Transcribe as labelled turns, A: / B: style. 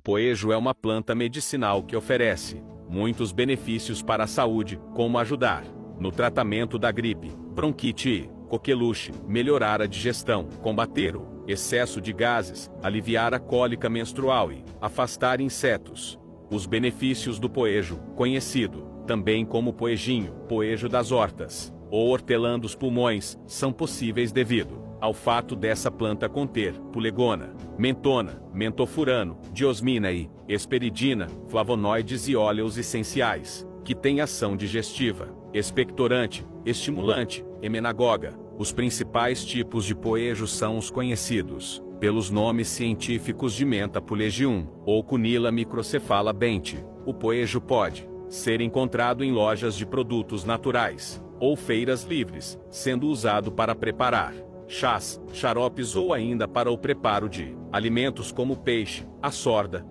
A: poejo é uma planta medicinal que oferece muitos benefícios para a saúde, como ajudar no tratamento da gripe, bronquite e coqueluche, melhorar a digestão, combater o excesso de gases, aliviar a cólica menstrual e afastar insetos. Os benefícios do poejo, conhecido também como poejinho, poejo das hortas, ou hortelã dos pulmões, são possíveis devido ao fato dessa planta conter pulegona, mentona, mentofurano, diosmina e esperidina, flavonoides e óleos essenciais, que têm ação digestiva, expectorante, estimulante, emenagoga. Os principais tipos de poejo são os conhecidos pelos nomes científicos de Mentha pulegium ou Cunilla microcephala bente. O poejo pode ser encontrado em lojas de produtos naturais ou feiras livres, sendo usado para preparar chás, xaropes ou ainda para o preparo de alimentos como peixe, a sorda,